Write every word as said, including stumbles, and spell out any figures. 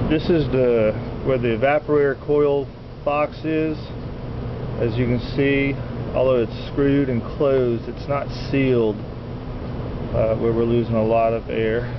This is the where the evaporator coil box is. As you can see, although it's screwed and closed, it's not sealed, uh, where we're losing a lot of air.